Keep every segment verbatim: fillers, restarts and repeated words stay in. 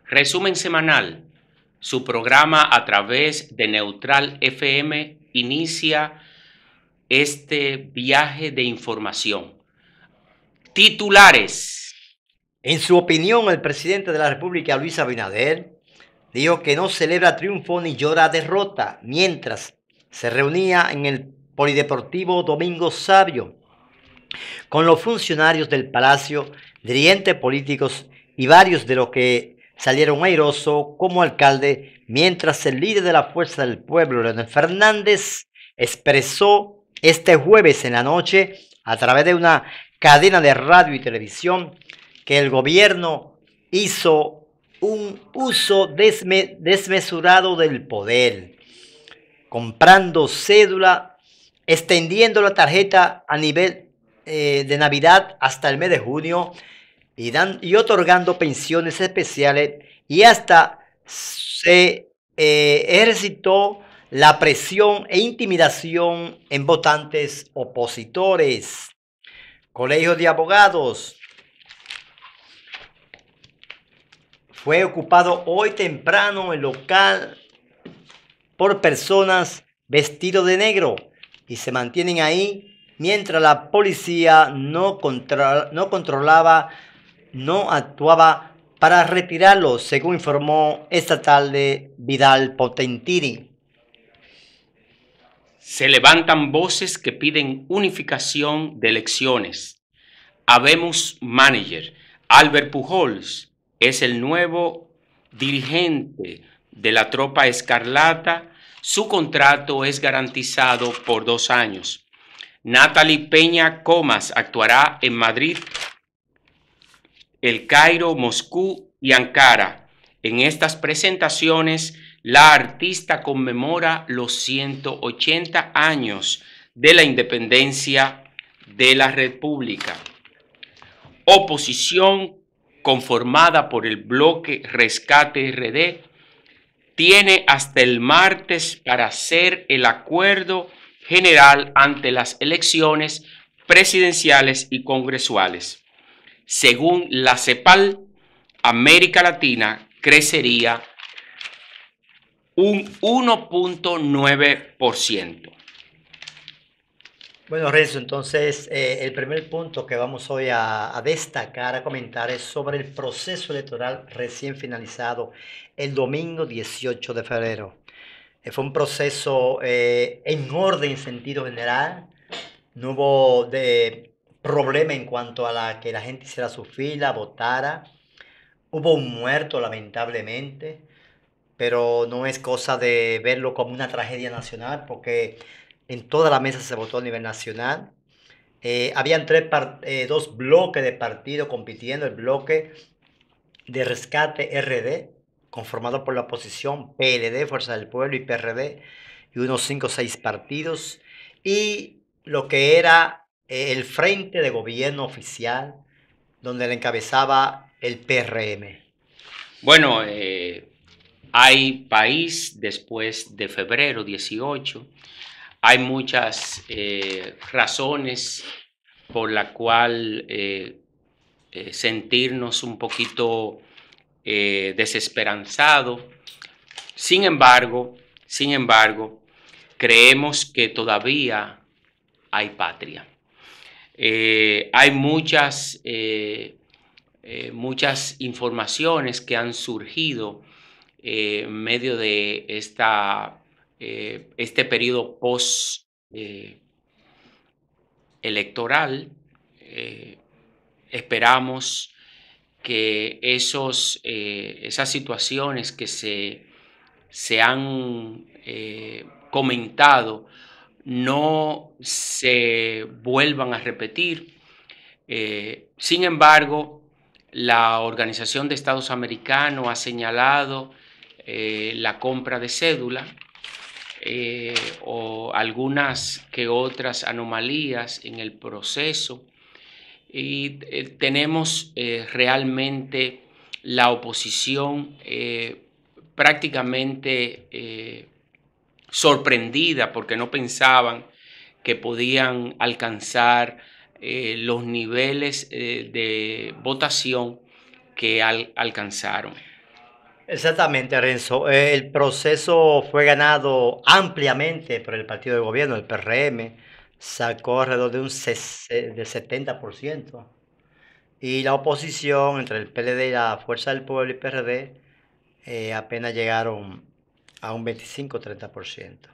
Resumen semanal. Su programa a través de Neutral F M inicia este viaje de información. Titulares. En su opinión, el presidente de la República, Luis Abinader, dijo que no celebra triunfo ni llora derrota, mientras se reunía en el Polideportivo Domingo Sabio con los funcionarios del Palacio, dirigentes políticos y varios de los que salieron airosos como alcalde, mientras el líder de la Fuerza del Pueblo, Leonel Fernández, expresó este jueves en la noche a través de una cadena de radio y televisión que el gobierno hizo un uso desme desmesurado del poder, comprando cédula, extendiendo la tarjeta a nivel eh, de Navidad hasta el mes de junio y, dan, y otorgando pensiones especiales, y hasta se eh, ejercitó la presión e intimidación en votantes opositores. Colegio de Abogados fue ocupado hoy temprano el local por personas vestidos de negro y se mantienen ahí mientras la policía no, contra, no controlaba, no actuaba para retirarlos, según informó esta tarde Vidal Potentini. Se levantan voces que piden unificación de elecciones. Habemos manager. Albert Pujols es el nuevo dirigente de la Tropa Escarlata. Su contrato es garantizado por dos años. Natalie Peña Comas actuará en Madrid, El Cairo, Moscú y Ankara. En estas presentaciones, la artista conmemora los ciento ochenta años de la independencia de la República. Oposición conformada por el bloque Rescate R D tiene hasta el martes para hacer el acuerdo general ante las elecciones presidenciales y congresuales. Según la CEPAL, América Latina crecería un uno punto nueve por ciento. Bueno, Renzo, entonces eh, el primer punto que vamos hoy a, a destacar, a comentar, es sobre el proceso electoral recién finalizado el domingo dieciocho de febrero. Eh, fue un proceso eh, en orden en sentido general. No hubo de problema en cuanto a la que la gente hiciera su fila, votara. Hubo un muerto, lamentablemente, pero no es cosa de verlo como una tragedia nacional, porque en toda la mesa se votó a nivel nacional. Eh, habían tres eh, dos bloques de partidos compitiendo: el bloque de Rescate R D, conformado por la oposición, P L D, Fuerza del Pueblo, y P R D, y unos cinco o seis partidos, y lo que era eh, el Frente de Gobierno Oficial, donde le encabezaba el P R M. Bueno, eh, hay país después de febrero dieciocho. Hay muchas eh, razones por la cual eh, eh, sentirnos un poquito eh, desesperanzados. Sin embargo, sin embargo, creemos que todavía hay patria. Eh, hay muchas, eh, eh, muchas informaciones que han surgido eh, en medio de esta, eh, este periodo post eh, electoral. Eh, esperamos que esos, eh, esas situaciones que se, se han eh, comentado no se vuelvan a repetir. Eh, sin embargo, la Organización de Estados Americanos ha señalado eh, la compra de cédula eh, o algunas que otras anomalías en el proceso, y eh, tenemos eh, realmente la oposición eh, prácticamente eh, sorprendida porque no pensaban que podían alcanzar eh, los niveles eh, de votación que al, alcanzaron. Exactamente, Renzo. Eh, El proceso fue ganado ampliamente por el partido de gobierno, el P R M, sacó alrededor de un ses- eh, de setenta por ciento. Y la oposición, entre el P L D y la Fuerza del Pueblo y P R D, eh, apenas llegaron a un veinticinco treinta por ciento.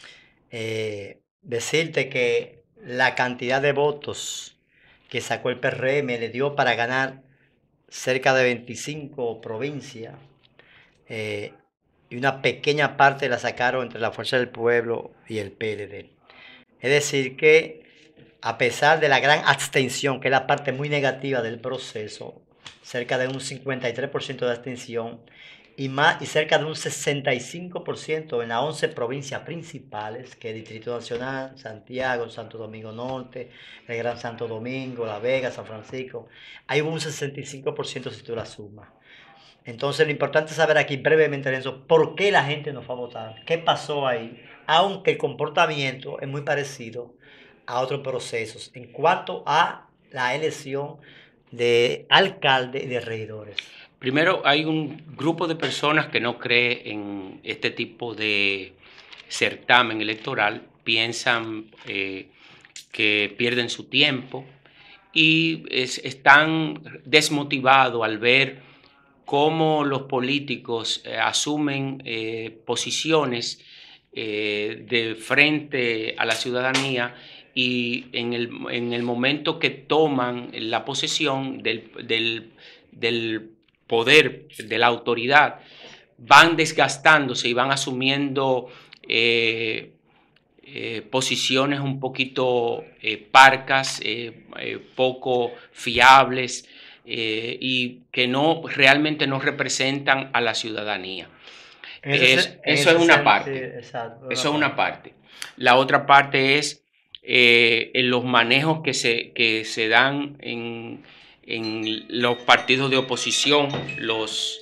Eh, decirte que la cantidad de votos que sacó el P R M le dio para ganar cerca de veinticinco provincias, eh, y una pequeña parte la sacaron entre la Fuerza del Pueblo y el P L D. Es decir, que a pesar de la gran abstención, que es la parte muy negativa del proceso, cerca de un cincuenta y tres por ciento de abstención y, más, y cerca de un sesenta y cinco por ciento en las once provincias principales, que es Distrito Nacional, Santiago, Santo Domingo Norte, el Gran Santo Domingo, La Vega, San Francisco, ahí hubo un sesenta y cinco por ciento si tú la sumas. Entonces lo importante es saber aquí brevemente, Renzo, por qué la gente no fue a votar, qué pasó ahí, aunque el comportamiento es muy parecido a otros procesos en cuanto a la elección de alcalde y de regidores. Primero, hay un grupo de personas que no cree en este tipo de certamen electoral, piensan eh, que pierden su tiempo y es- están desmotivados al ver cómo los políticos eh, asumen eh, posiciones eh, de frente a la ciudadanía y en el, en el momento que toman la posesión del, del, del poder, de la autoridad, van desgastándose y van asumiendo eh, eh, posiciones un poquito eh, parcas, eh, eh, poco fiables eh, y que no realmente no representan a la ciudadanía. En ese, Es, en eso es ese una sentido, parte. exacto, Eso una es una parte. parte. La otra parte es eh, en los manejos que se, que se dan en, en los partidos de oposición, los,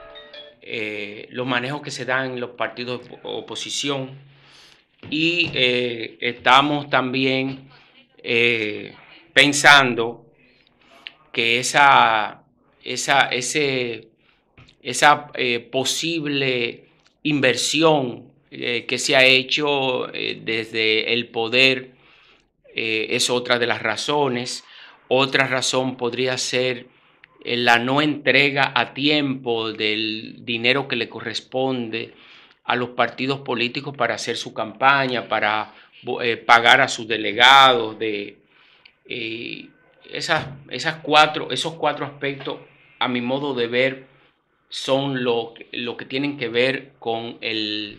eh, los manejos que se dan en los partidos de oposición y eh, estamos también eh, pensando que esa, esa, ese, esa eh, posible inversión eh, que se ha hecho eh, desde el poder eh, es otra de las razones. Otra razón podría ser eh, la no entrega a tiempo del dinero que le corresponde a los partidos políticos para hacer su campaña, para eh, pagar a sus delegados, de eh, esas, esas cuatro, esos cuatro aspectos, a mi modo de ver, son lo, lo que tienen que ver con el,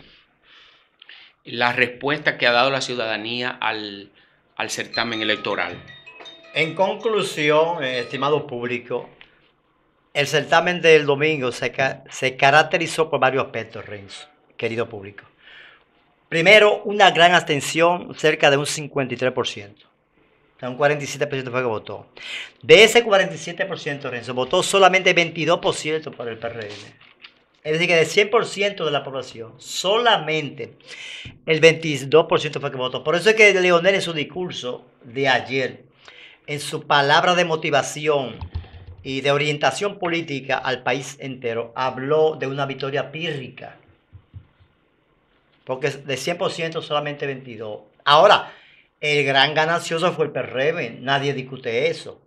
la respuesta que ha dado la ciudadanía al, al certamen electoral. En conclusión, eh, estimado público, el certamen del domingo se, ca se caracterizó por varios aspectos, Renzo, querido público. Primero, una gran abstención, cerca de un cincuenta y tres por ciento. O sea, un cuarenta y siete por ciento fue que votó. De ese cuarenta y siete por ciento, Renzo, votó solamente veintidós por ciento por el P R M. Es decir, que de cien por ciento de la población, solamente el veintidós por ciento fue que votó. Por eso es que Leonel en su discurso de ayer, en su palabra de motivación y de orientación política al país entero, habló de una victoria pírrica. Porque de cien por ciento solamente veintidós. Ahora, el gran ganancioso fue el P R M, nadie discute eso.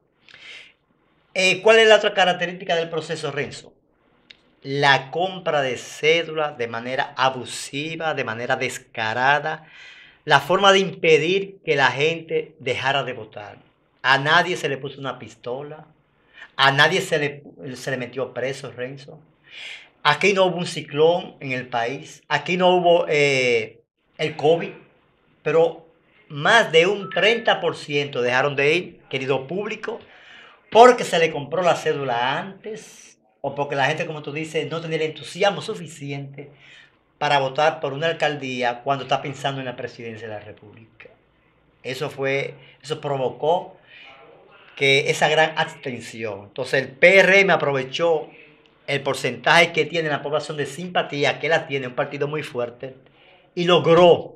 Eh, ¿Cuál es la otra característica del proceso, Renzo? La compra de cédulas de manera abusiva, de manera descarada, la forma de impedir que la gente dejara de votar. A nadie se le puso una pistola, a nadie se le, se le metió preso, Renzo. Aquí no hubo un ciclón en el país, aquí no hubo eh, el COVID, pero más de un treinta por ciento dejaron de ir, querido público, porque se le compró la cédula antes o porque la gente, como tú dices, no tenía el entusiasmo suficiente para votar por una alcaldía cuando está pensando en la presidencia de la República. Eso fue, eso provocó que esa gran abstención. Entonces el P R M aprovechó el porcentaje que tiene la población de simpatía, que la tiene un partido muy fuerte, y logró,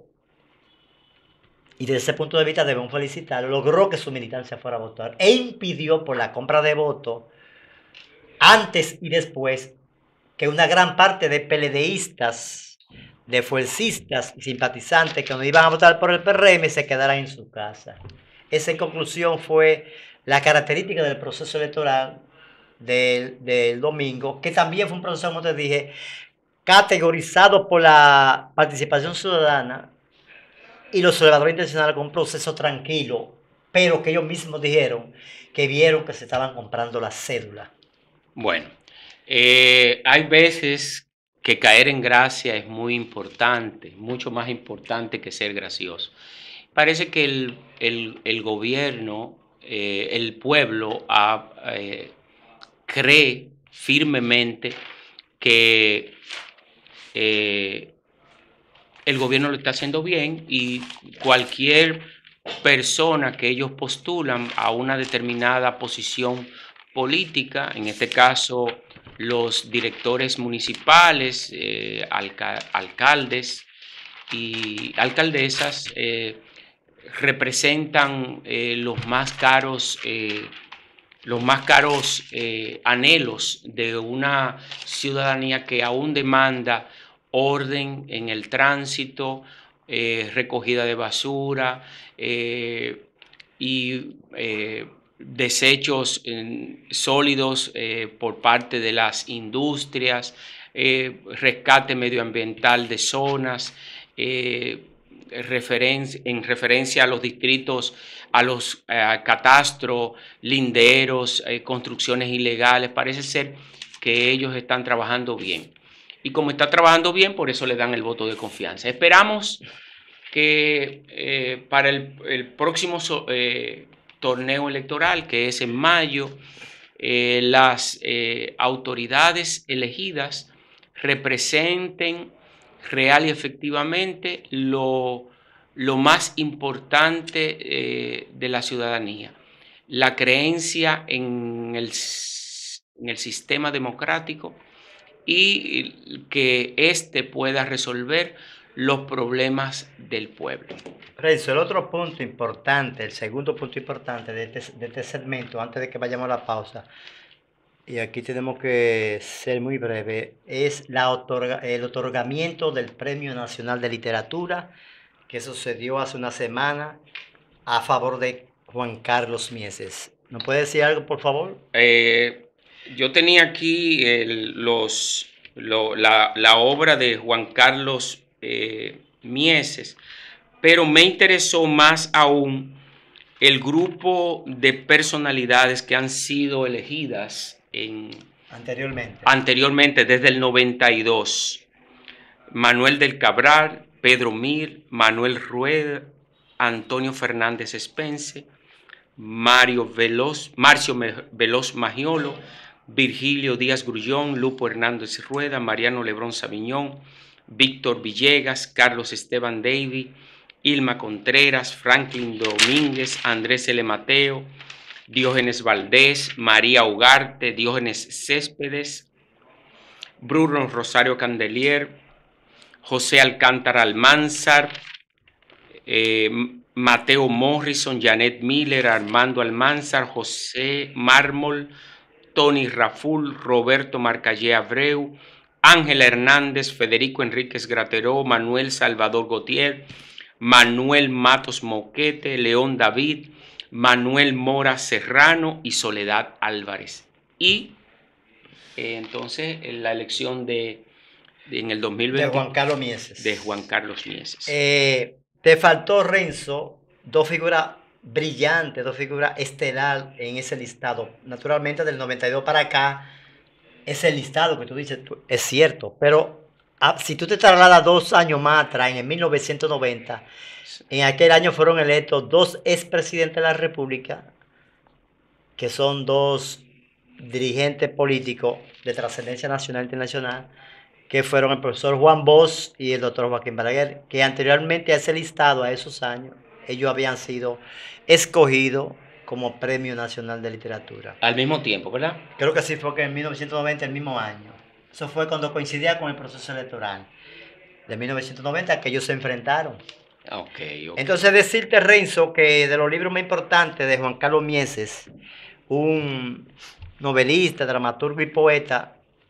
y desde ese punto de vista debemos felicitarlo, logró que su militancia fuera a votar e impidió por la compra de votos antes y después que una gran parte de PLDistas, de fuercistas y simpatizantes que no iban a votar por el P R M se quedaran en su casa. Esa en conclusión fue la característica del proceso electoral del, del domingo, que también fue un proceso, como te dije, categorizado por la participación ciudadana y los observadores internacionales como un proceso tranquilo, pero que ellos mismos dijeron que vieron que se estaban comprando la cédula. Bueno, eh, hay veces que caer en gracia es muy importante, mucho más importante que ser gracioso. Parece que el, el, el gobierno, eh, el pueblo ha, eh, cree firmemente que eh, el gobierno lo está haciendo bien y cualquier persona que ellos postulan a una determinada posición política, en este caso los directores municipales, eh, alca alcaldes y alcaldesas, eh, representan eh, los más caros, eh, los más caros eh, anhelos de una ciudadanía que aún demanda orden en el tránsito, eh, recogida de basura eh, y eh, desechos eh, sólidos eh, por parte de las industrias, eh, rescate medioambiental de zonas, eh, referen en referencia a los distritos, a los eh, catastros, linderos, eh, construcciones ilegales. Parece ser que ellos están trabajando bien. Y como está trabajando bien, por eso le dan el voto de confianza. Esperamos que eh, para el, el próximo eh, torneo electoral, que es en mayo, eh, las eh, autoridades elegidas representen real y efectivamente lo, lo más importante eh, de la ciudadanía, la creencia en el, en el sistema democrático y que éste pueda resolver los problemas del pueblo. Renzo, el otro punto importante, el segundo punto importante de este, de este segmento, antes de que vayamos a la pausa, y aquí tenemos que ser muy breve, es la otorga, el otorgamiento del Premio Nacional de Literatura que sucedió hace una semana a favor de Juan Carlos Mieses. ¿No puede decir algo, por favor? Eh, yo tenía aquí el, los, lo, la, la obra de Juan Carlos eh, Mieses, pero me interesó más aún el grupo de personalidades que han sido elegidas en, anteriormente. anteriormente, desde el noventa y dos. Manuel del Cabral, Pedro Mir, Manuel Rueda, Antonio Fernández Spence, Mario Veloz, Marcio Veloz Magiolo, Virgilio Díaz Grullón, Lupo Hernández Rueda, Mariano Lebrón Sabiñón, Víctor Villegas, Carlos Esteban Davy, Ilma Contreras, Franklin Domínguez, Andrés L. Mateo, Diógenes Valdés, María Ugarte, Diógenes Céspedes, Bruno Rosario Candelier, José Alcántara Almanzar, eh, Mateo Morrison, Janet Miller, Armando Almanzar, José Mármol, Tony Raful, Roberto Marcallé Abreu, Ángela Hernández, Federico Enríquez Grateró, Manuel Salvador Gautier, Manuel Matos Moquete, León David, Manuel Mora Serrano y Soledad Álvarez. Y eh, entonces en la elección de, de en el dos mil veinte de Juan Carlos Mieses. De Juan Carlos Mieses. Eh, te faltó, Renzo, dos figuras brillantes, dos figuras estelar en ese listado. Naturalmente del noventa y dos para acá, ese listado que tú dices tú, es cierto, pero ah, si tú te trasladas dos años más atrás, en el mil novecientos noventa, en aquel año fueron electos dos expresidentes de la República, que son dos dirigentes políticos de trascendencia nacional e internacional, que fueron el profesor Juan Bosch y el doctor Joaquín Balaguer, que anteriormente a ese listado, a esos años, ellos habían sido escogidos como Premio Nacional de Literatura. Al mismo tiempo, ¿verdad? Creo que sí, fue que en mil novecientos noventa, el mismo año. Eso fue cuando coincidía con el proceso electoral de mil novecientos noventa, que ellos se enfrentaron. Okay, okay. Entonces decirte, Renzo, que de los libros más importantes de Juan Carlos Mieses, un novelista, dramaturgo y poeta,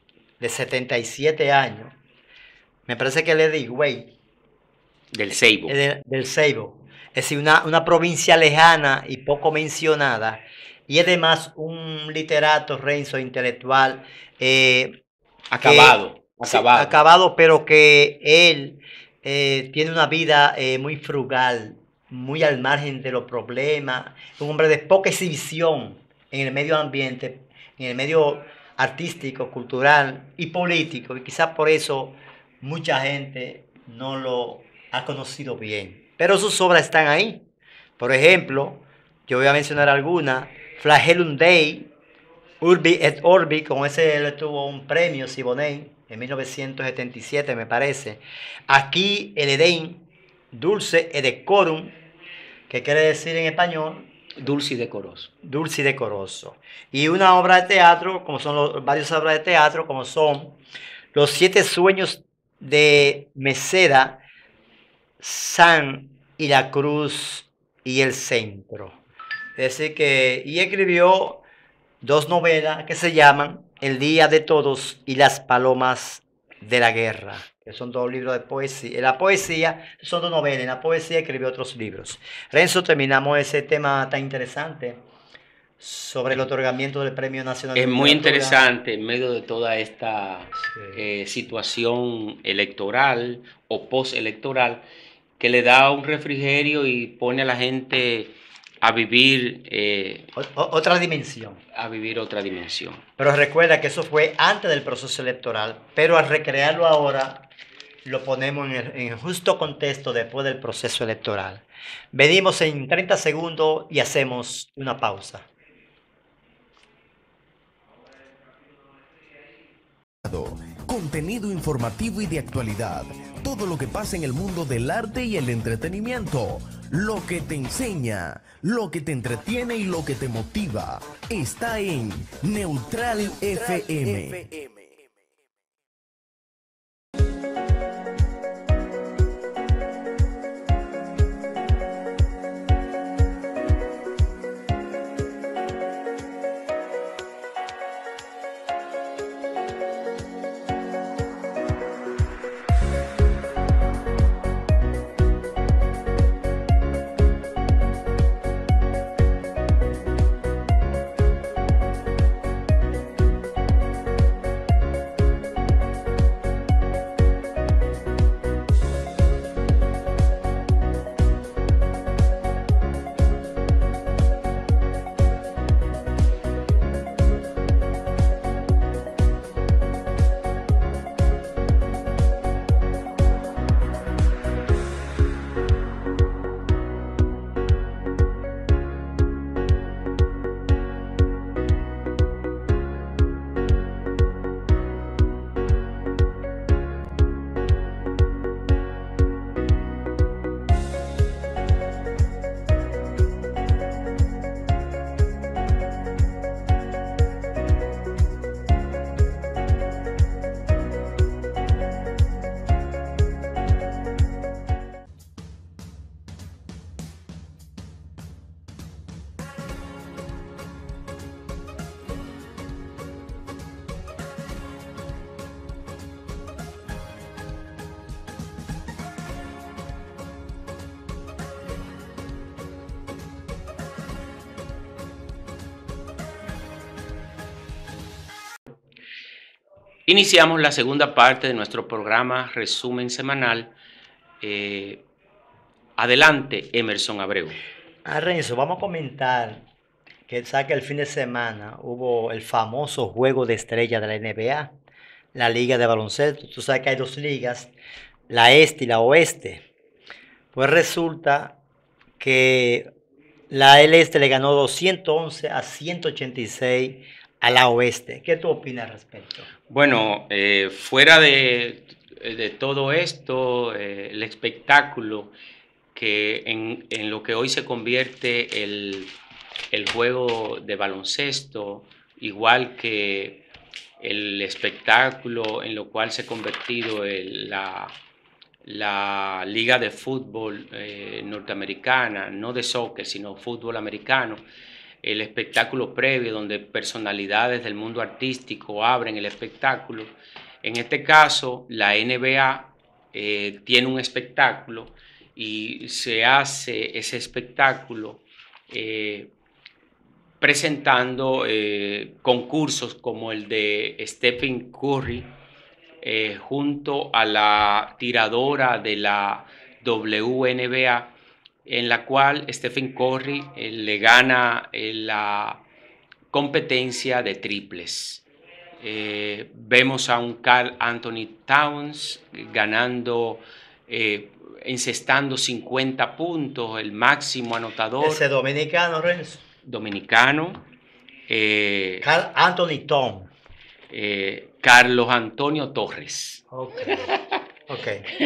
de setenta y siete años. Me parece que es de Higüey. Del Ceibo. De, del Ceibo. Es decir, una, una provincia lejana y poco mencionada. Y además un literato, Renzo, intelectual. Eh, acabado. Que, acabado. Sí, acabado, pero que él eh, tiene una vida eh, muy frugal, muy al margen de los problemas. Un hombre de poca exhibición en el medio ambiente, en el medio artístico, cultural y político. Y quizás por eso mucha gente no lo ha conocido bien. Pero sus obras están ahí. Por ejemplo, yo voy a mencionar algunas. Flagellum Dei, Urbi et Orbi, con ese él tuvo un premio Siboney en mil novecientos setenta y siete, me parece. Aquí el Edén, Dulce et Decorum, que quiere decir en español dulce y decoroso. Dulce y decoroso. Y una obra de teatro, como son los, varias obras de teatro, como son Los siete sueños de Meseda, San y la Cruz y el Centro. Es decir que, y escribió dos novelas que se llaman El Día de Todos y Las Palomas de la Guerra, que son dos libros de poesía. En la poesía son dos novelas, en la poesía escribió otros libros. Renzo, terminamos ese tema tan interesante sobre el otorgamiento del Premio Nacional de Es muy Literatura. interesante en medio de toda esta Sí. eh, situación electoral o postelectoral que le da un refrigerio y pone a la gente a vivir eh, O- otra dimensión. a vivir otra dimensión. Pero recuerda que eso fue antes del proceso electoral, pero al recrearlo ahora lo ponemos en el, en el justo contexto después del proceso electoral. Venimos en treinta segundos y hacemos una pausa. Contenido informativo y de actualidad. Todo lo que pasa en el mundo del arte y el entretenimiento. Lo que te enseña, lo que te entretiene y lo que te motiva. Está en Neutral F M. Iniciamos la segunda parte de nuestro programa Resumen Semanal. Eh, adelante, Emerson Abreu. Ah, Renzo, vamos a comentar que sabe que el fin de semana hubo el famoso juego de estrella de la N B A, la liga de baloncesto. Tú sabes que hay dos ligas, la este y la oeste. Pues resulta que la el este le ganó doscientos once a ciento ochenta y seis a la oeste. ¿Qué tú opinas al respecto? Bueno, eh, fuera de, de todo esto, eh, el espectáculo que en, en lo que hoy se convierte el, el juego de baloncesto, igual que el espectáculo en lo cual se ha convertido el, la, la liga de fútbol eh, norteamericana, no de soccer, sino fútbol americano, el espectáculo previo, donde personalidades del mundo artístico abren el espectáculo. En este caso, la N B A eh, tiene un espectáculo y se hace ese espectáculo eh, presentando eh, concursos como el de Stephen Curry eh, junto a la tiradora de la W N B A, en la cual Stephen Curry eh, le gana eh, la competencia de triples. Eh, vemos a un Karl Anthony Towns ganando, eh, encestando cincuenta puntos, el máximo anotador. Ese dominicano, Renzo. Dominicano. Eh, Karl Anthony Towns. Eh, Carlos Antonio Torres. Ok. Ok.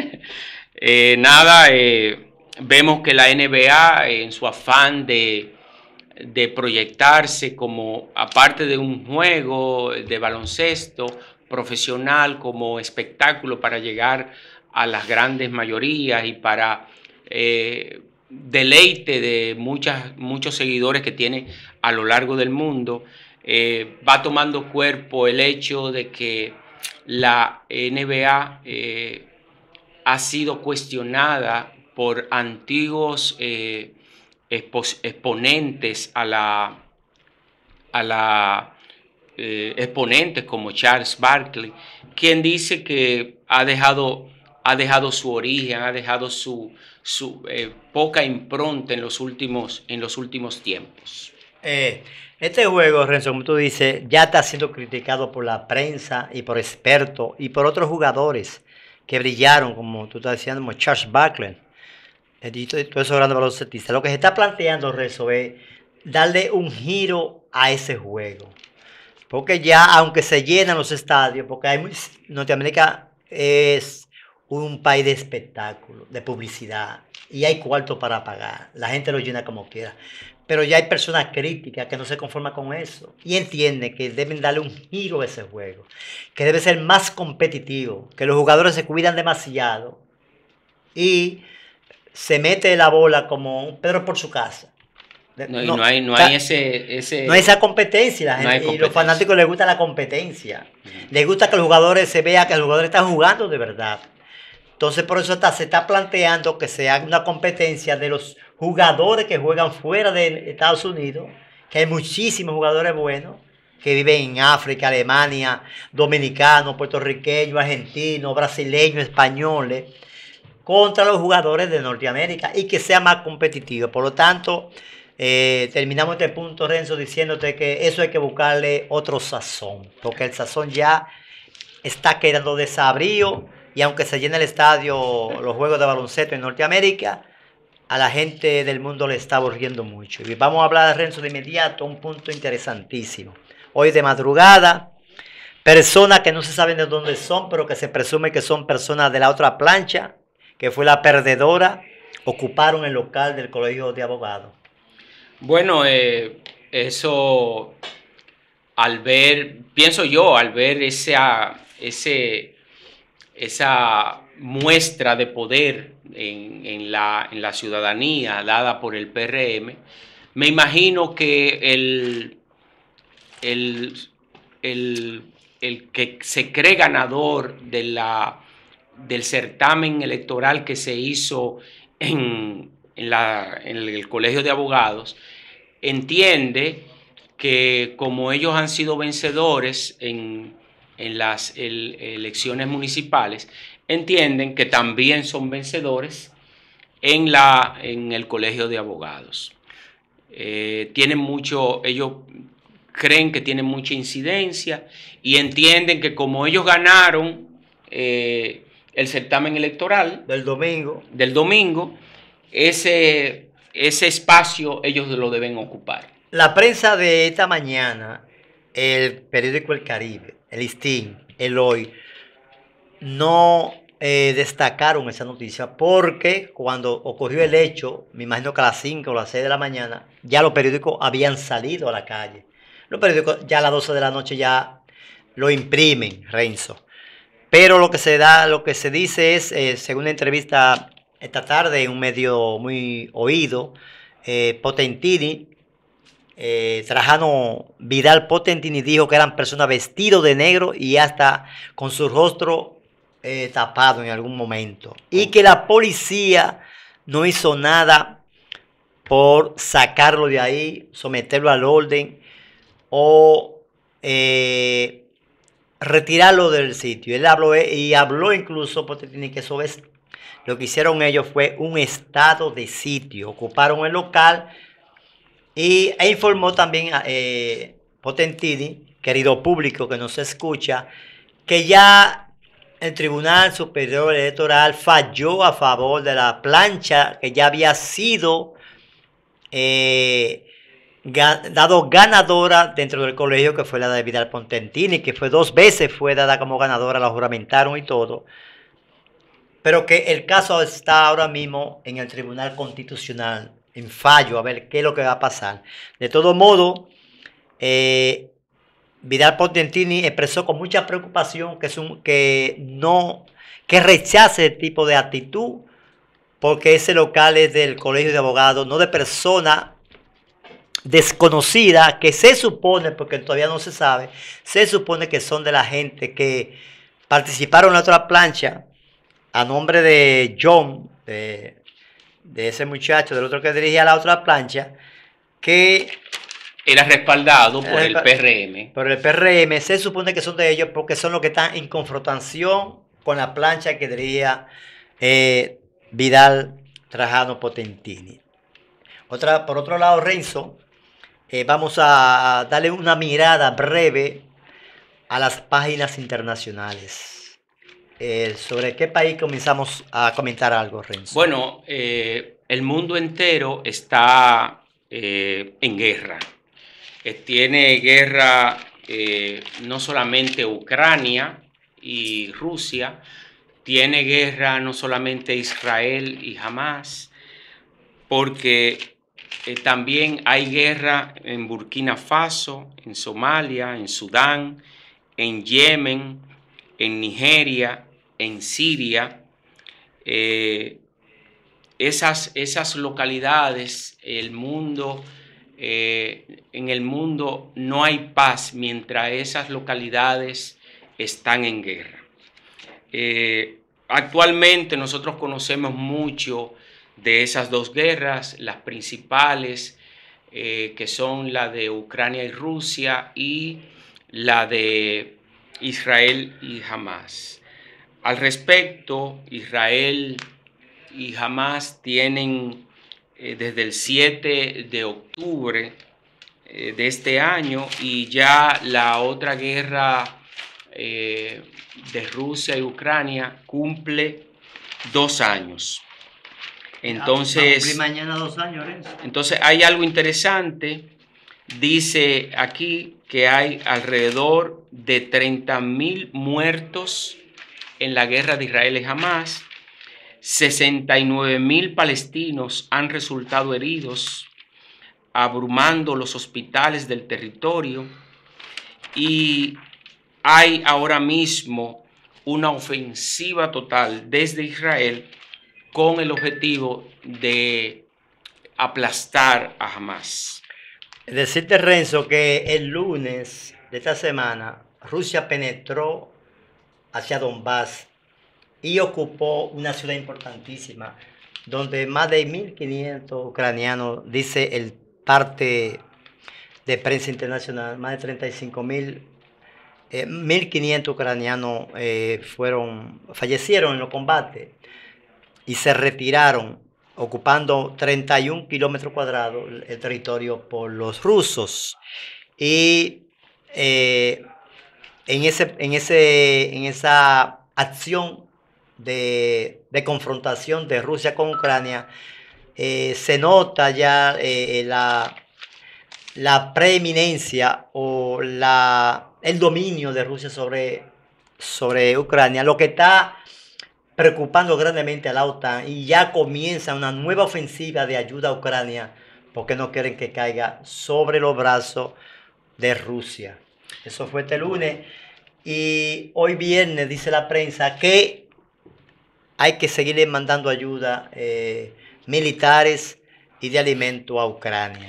eh, nada, eh, vemos que la N B A, eh, en su afán de, de proyectarse como, aparte de un juego de baloncesto profesional, como espectáculo para llegar a las grandes mayorías y para eh, deleite de muchas, muchos seguidores que tiene a lo largo del mundo, eh, va tomando cuerpo el hecho de que la N B A eh, ha sido cuestionada por antiguos eh, exponentes a la, a la eh, exponentes como Charles Barkley, quien dice que ha dejado, ha dejado su origen, ha dejado su, su eh, poca impronta en los últimos, en los últimos tiempos. Eh, este juego, Renzo, como tú dices, ya está siendo criticado por la prensa y por expertos y por otros jugadores que brillaron, como tú estás diciendo, como Charles Barkley, y todos esos grandes baloncetistas. Lo que se está planteando, Renzo, es darle un giro a ese juego. Porque ya, aunque se llenan los estadios, porque hay, Norteamérica es un país de espectáculo, de publicidad, y hay cuarto para pagar. La gente lo llena como quiera. Pero ya hay personas críticas que no se conforman con eso y entienden que deben darle un giro a ese juego, que debe ser más competitivo, que los jugadores se cuidan demasiado y se mete la bola como un Pedro por su casa. No, y no, no hay, no hay ese, ese... No hay esa competencia, la gente, no competencia. Y los fanáticos les gusta la competencia. Uh-huh. Les gusta que los jugadores se vea que los jugadores están jugando de verdad. Entonces por eso está, se está planteando que se haga una competencia de los jugadores que juegan fuera de Estados Unidos, que hay muchísimos jugadores buenos que viven en África, Alemania, dominicanos, puertorriqueños, argentinos, brasileños, españoles, contra los jugadores de Norteamérica y que sea más competitivo. Por lo tanto, eh, terminamos este punto, Renzo, diciéndote que eso hay que buscarle otro sazón, porque el sazón ya está quedando desabrido. Y aunque se llene el estadio, los juegos de baloncesto en Norteamérica, a la gente del mundo le está aburriendo mucho. Y vamos a hablar, Renzo, de inmediato, un punto interesantísimo. Hoy de madrugada, personas que no se saben de dónde son, pero que se presume que son personas de la otra plancha, que fue la perdedora, ocuparon el local del Colegio de Abogados. Bueno, eh, eso, al ver, pienso yo, al ver esa, ese... esa muestra de poder en, en, la, en la ciudadanía dada por el P R M, me imagino que el, el, el, el que se cree ganador de la, del certamen electoral que se hizo en, en, la, en el Colegio de Abogados, entiende que como ellos han sido vencedores en en las el, elecciones municipales, entienden que también son vencedores en, la, en el Colegio de Abogados. Eh, tienen mucho, ellos creen que tienen mucha incidencia y entienden que como ellos ganaron eh, el certamen electoral del domingo, del domingo ese, ese espacio ellos lo deben ocupar. La prensa de esta mañana, el periódico El Caribe, el Listín, el Hoy, no eh, destacaron esa noticia porque cuando ocurrió el hecho, me imagino que a las cinco o las seis de la mañana, ya los periódicos habían salido a la calle. Los periódicos ya a las doce de la noche ya lo imprimen, Renzo. Pero lo que se da, lo que se dice es, eh, según una entrevista esta tarde en un medio muy oído, eh, Potentini eh, Trajano Vidal Potentini dijo que eran personas vestidos de negro y hasta con su rostro eh, tapado en algún momento. Y que la policía no hizo nada por sacarlo de ahí, someterlo al orden o eh, retirarlo del sitio. Él habló y habló incluso Potentini que eso es lo que hicieron ellos fue un estado de sitio. Ocuparon el local y e informó también eh, Potentini, querido público que nos escucha, que ya el Tribunal Superior Electoral falló a favor de la plancha que ya había sido eh, dado ganadora dentro del colegio, que fue la de Vidal Potentini, que fue dos veces fue dada como ganadora, la juramentaron y todo, pero que el caso está ahora mismo en el Tribunal Constitucional, en fallo, a ver qué es lo que va a pasar. De todo modo, eh, Vidal Potentini expresó con mucha preocupación que, es un, que, no, que rechace ese tipo de actitud, porque ese local es del Colegio de Abogados, no de personas desconocidas que se supone, porque todavía no se sabe, se supone que son de la gente que participaron en la otra plancha a nombre de John, de, de ese muchacho, del otro que dirigía la otra plancha, que era respaldado por el P R M. Por el P R M, se supone que son de ellos porque son los que están en confrontación con la plancha que dirigía eh, Vidal Trajano Potentini. Otra, por otro lado, Renzo, eh, vamos a darle una mirada breve a las páginas internacionales. Eh, ¿Sobre qué país comenzamos a comentar algo, Renzo? Bueno, eh, el mundo entero está eh, en guerra. Eh, tiene guerra eh, no solamente Ucrania y Rusia, tiene guerra no solamente Israel y Hamas, porque eh, también hay guerra en Burkina Faso, en Somalia, en Sudán, en Yemen, en Nigeria, en Siria. Eh, esas, esas localidades, el mundo, eh, en el mundo no hay paz mientras esas localidades están en guerra. Eh, actualmente nosotros conocemos mucho de esas dos guerras, las principales, eh, que son la de Ucrania y Rusia y la de Israel y Hamas. Al respecto, Israel y Hamas tienen eh, desde el siete de octubre eh, de este año, y ya la otra guerra eh, de Rusia y Ucrania cumple dos años. Entonces, mañana dos años, entonces hay algo interesante. Dice aquí que hay alrededor de treinta mil muertos en la guerra de Israel y Hamas. sesenta y nueve mil palestinos han resultado heridos, abrumando los hospitales del territorio. Y hay ahora mismo una ofensiva total desde Israel con el objetivo de aplastar a Hamas. Decirte, Renzo, que el lunes de esta semana Rusia penetró hacia Donbass y ocupó una ciudad importantísima donde más de mil quinientos ucranianos, dice el parte de prensa internacional, más de treinta y cinco mil, eh, mil quinientos ucranianos eh, fueron, fallecieron en los combates y se retiraron, ocupando treinta y un kilómetros cuadrados el territorio por los rusos. Y eh, en, ese, en, ese, en esa acción de, de confrontación de Rusia con Ucrania, eh, se nota ya eh, la, la preeminencia o la, el dominio de Rusia sobre, sobre Ucrania, lo que está preocupando grandemente a la OTAN, y ya comienza una nueva ofensiva de ayuda a Ucrania porque no quieren que caiga sobre los brazos de Rusia. Eso fue este lunes, y hoy viernes dice la prensa que hay que seguirle mandando ayuda eh, militares y de alimento a Ucrania.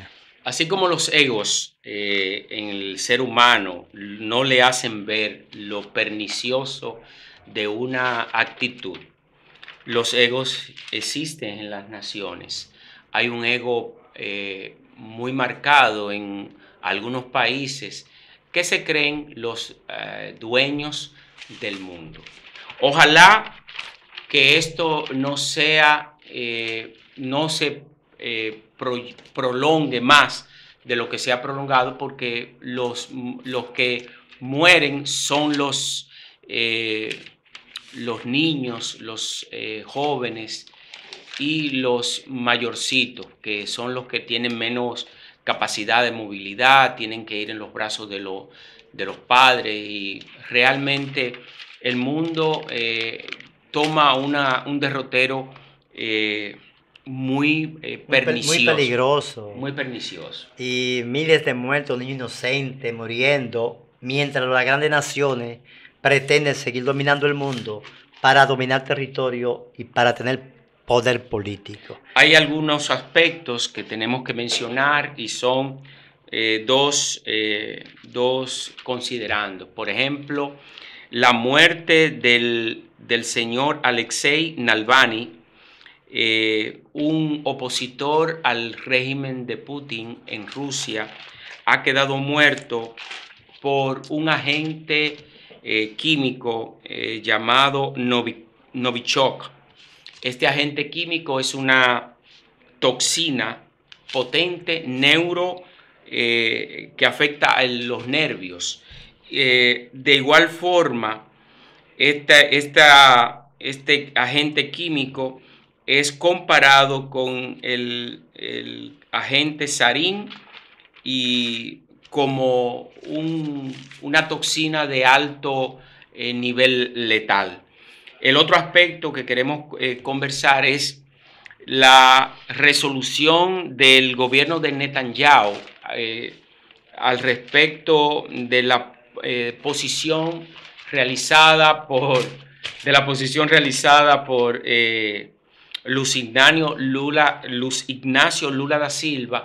Así como los egos eh, en el ser humano no le hacen ver lo pernicioso de una actitud, los egos existen en las naciones. Hay un ego eh, muy marcado en algunos países que se creen los eh, dueños del mundo. Ojalá que esto no sea, eh, no se eh, pro, prolongue más de lo que se ha prolongado, porque los, los que mueren son los, eh, los niños, los eh, jóvenes y los mayorcitos, que son los que tienen menos capacidad de movilidad, tienen que ir en los brazos de, lo, de los padres, y realmente el mundo eh, toma una, un derrotero eh, muy eh, pernicioso. Muy peligroso. Muy pernicioso. Y miles de muertos, niños inocentes muriendo, mientras las grandes naciones pretenden seguir dominando el mundo para dominar territorio y para tener poder político. Hay algunos aspectos que tenemos que mencionar y son eh, dos, eh, dos considerando. Por ejemplo, la muerte del, del señor Alexei Navalny, eh, un opositor al régimen de Putin en Rusia, ha quedado muerto por un agente eh, químico eh, llamado Novichok. Este agente químico es una toxina potente, neuro, eh, que afecta a los nervios. Eh, de igual forma, esta, esta, este agente químico es comparado con el, el agente sarín y como un, una toxina de alto eh, nivel letal. El otro aspecto que queremos eh, conversar es la resolución del gobierno de Netanyahu eh, al respecto de la eh, posición realizada por de la posición realizada por eh, Luis Ignacio Lula, Luis Ignacio Lula da Silva,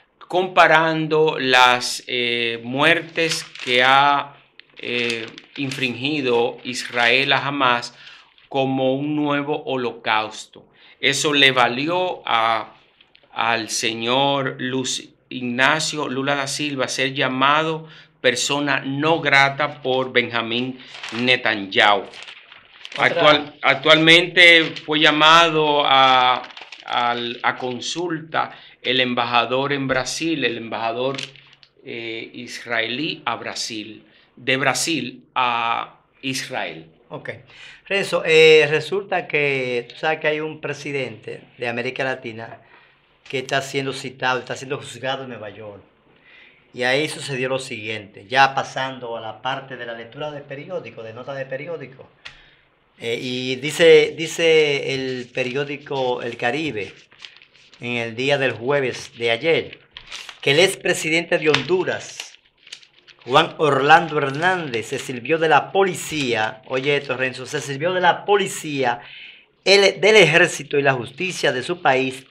comparando las eh, muertes que ha eh, infringido Israel a Hamas como un nuevo holocausto. Eso le valió a, al señor Luis Ignacio Lula da Silva ser llamado persona no grata por Benjamín Netanyahu. Actual, actualmente fue llamado a, a, a consulta el embajador en Brasil, el embajador eh, israelí a Brasil, de Brasil a Israel. Ok. Renzo, eh, resulta que tú sabes que hay un presidente de América Latina que está siendo citado, está siendo juzgado en Nueva York. Y ahí sucedió lo siguiente, ya pasando a la parte de la lectura de periódico, de notas de periódico. Eh, y dice, dice el periódico El Caribe, en el día del jueves de ayer, que el expresidente de Honduras, Juan Orlando Hernández, se sirvió de la policía, oye esto, Renzo, se sirvió de la policía, el, del ejército y la justicia de su país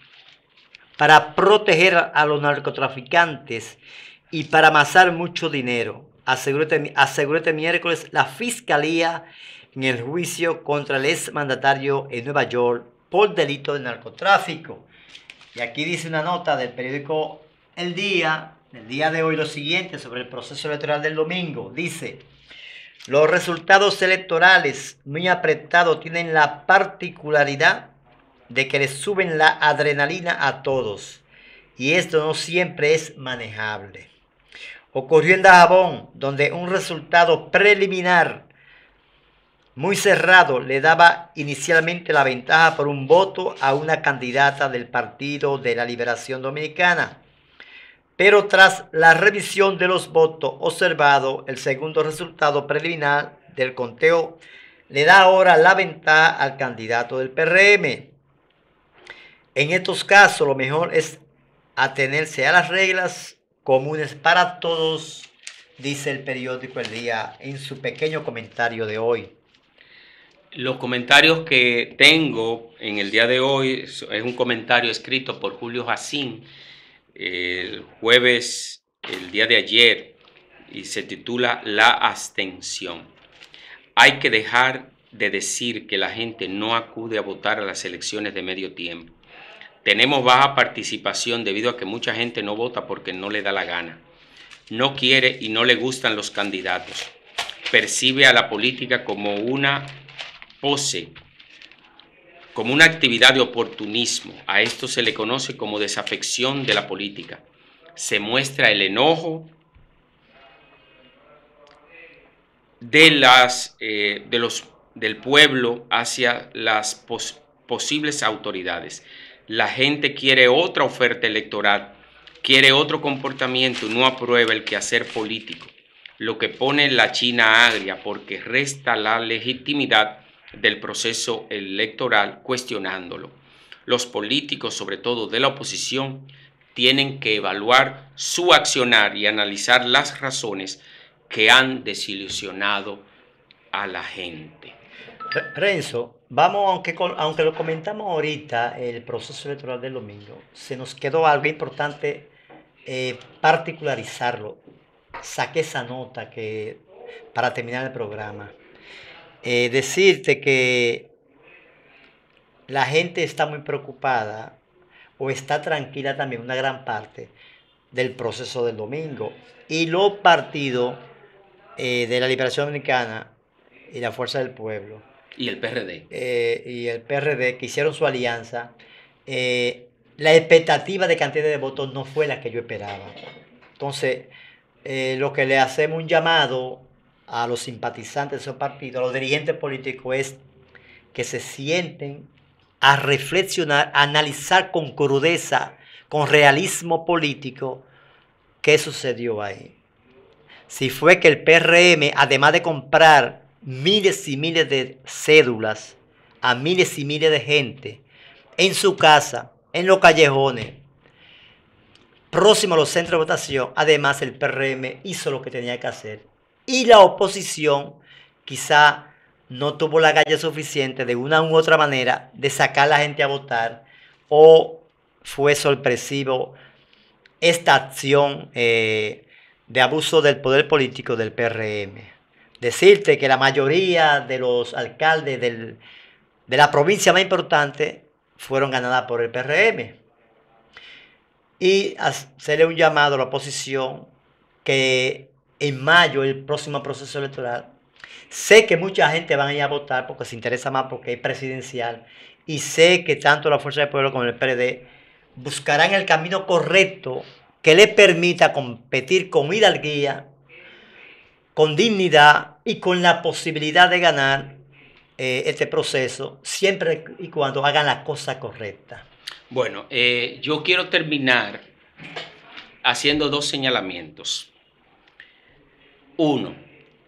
para proteger a los narcotraficantes y para amasar mucho dinero. Aseguró este, aseguró este miércoles la fiscalía en el juicio contra el exmandatario en Nueva York por delito de narcotráfico. Y aquí dice una nota del periódico El Día, el día de hoy, lo siguiente sobre el proceso electoral del domingo. Dice: los resultados electorales muy apretados tienen la particularidad de que les suben la adrenalina a todos, y esto no siempre es manejable. Ocurrió en Dajabón, donde un resultado preliminar muy cerrado le daba inicialmente la ventaja por un voto a una candidata del Partido de la Liberación Dominicana. Pero tras la revisión de los votos observados, el segundo resultado preliminar del conteo le da ahora la ventaja al candidato del P R M. En estos casos, lo mejor es atenerse a las reglas comunes para todos, dice el periódico El Día en su pequeño comentario de hoy. Los comentarios que tengo en el día de hoy es un comentario escrito por Julio Jacín el jueves, el día de ayer, y se titula La abstención. Hay que dejar de decir que la gente no acude a votar a las elecciones de medio tiempo. Tenemos baja participación debido a que mucha gente no vota porque no le da la gana. No quiere y no le gustan los candidatos. Percibe a la política como una pose, como una actividad de oportunismo. A esto se le conoce como desafección de la política. Se muestra el enojo de las, eh, de los, del pueblo hacia las pos, posibles autoridades. La gente quiere otra oferta electoral, quiere otro comportamiento y no aprueba el quehacer político, lo que pone la China agria porque resta la legitimidad del proceso electoral cuestionándolo. Los políticos, sobre todo de la oposición, tienen que evaluar su accionar y analizar las razones que han desilusionado a la gente. Renzo, vamos, aunque, aunque lo comentamos ahorita, el proceso electoral del domingo, se nos quedó algo importante eh, particularizarlo. Saqué esa nota que, para terminar el programa. Eh, decirte que la gente está muy preocupada o está tranquila también, una gran parte del proceso del domingo. Y los partidos eh, de la Liberación Dominicana y la Fuerza del Pueblo y el P R D eh, y el P R D que hicieron su alianza, eh, la expectativa de cantidad de votos no fue la que yo esperaba. Entonces, eh, lo que le hacemos un llamado a los simpatizantes de esos partidos, a los dirigentes políticos, es que se sienten a reflexionar, a analizar con crudeza, con realismo político, qué sucedió ahí. Si fue que el P R M, además de comprar miles y miles de cédulas a miles y miles de gente en su casa, en los callejones, próximo a los centros de votación, además el P R M hizo lo que tenía que hacer. Y la oposición quizá no tuvo la galla suficiente de una u otra manera de sacar a la gente a votar, o fue sorpresivo esta acción eh, de abuso del poder político del P R M. Decirte que la mayoría de los alcaldes del, de la provincia más importante fueron ganadas por el P R M. Y hacerle un llamado a la oposición que en mayo, el próximo proceso electoral, sé que mucha gente va a ir a votar porque se interesa más porque es presidencial, y sé que tanto la Fuerza del Pueblo como el P R D buscarán el camino correcto que les permita competir con hidalguía, con dignidad y con la posibilidad de ganar eh, este proceso, siempre y cuando hagan la cosa correcta. Bueno, eh, yo quiero terminar haciendo dos señalamientos. Uno,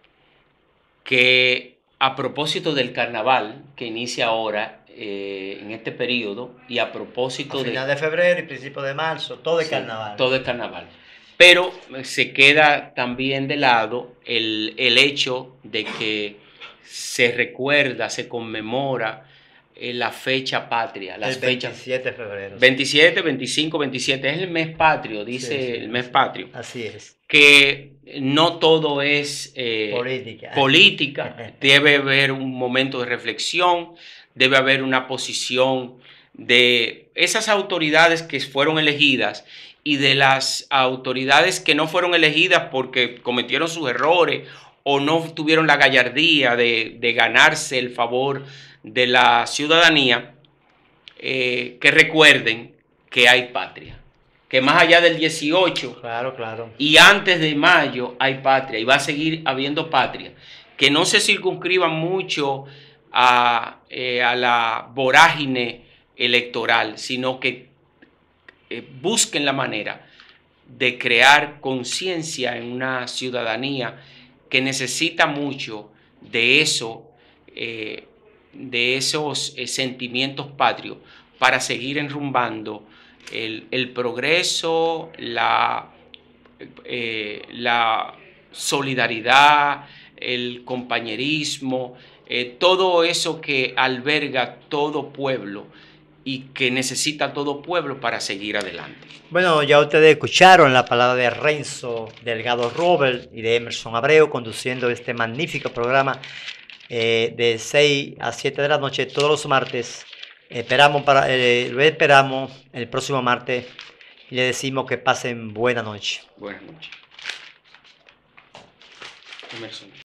que a propósito del carnaval que inicia ahora eh, en este periodo, y a propósito a de... final de febrero y principio de marzo, todo es sí, carnaval. Todo es carnaval. Pero se queda también de lado el, el hecho de que se recuerda, se conmemora eh, la fecha patria. Las el fechas, veintisiete de febrero. veintisiete, veinticinco, veintisiete, es el mes patrio, dice sí, sí, el mes patrio. Así es. Que no todo es eh, política. política, debe haber un momento de reflexión, debe haber una posición de esas autoridades que fueron elegidas y de las autoridades que no fueron elegidas porque cometieron sus errores o no tuvieron la gallardía de, de ganarse el favor de la ciudadanía, eh, que recuerden que hay patria, que más allá del dieciocho claro, claro. y antes de mayo hay patria y va a seguir habiendo patria, que no se circunscriban mucho a, eh, a la vorágine electoral, sino que eh, busquen la manera de crear conciencia en una ciudadanía que necesita mucho de eso, eh, de esos eh, sentimientos patrios para seguir enrumbando el, el progreso, la, eh, la solidaridad, el compañerismo, eh, todo eso que alberga todo pueblo y que necesita todo pueblo para seguir adelante. Bueno, ya ustedes escucharon la palabra de Renzo Delgado Robert y de Emerson Abreu conduciendo este magnífico programa eh, de seis a siete de la noche todos los martes. Esperamos para, eh, lo esperamos el próximo martes y le decimos que pasen buena noche. Buenas noches. Emerson.